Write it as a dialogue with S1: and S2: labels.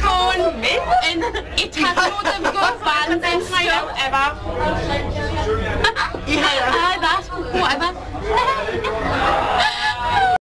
S1: phone, and it has one of the good fans in my ever.
S2: Yeah.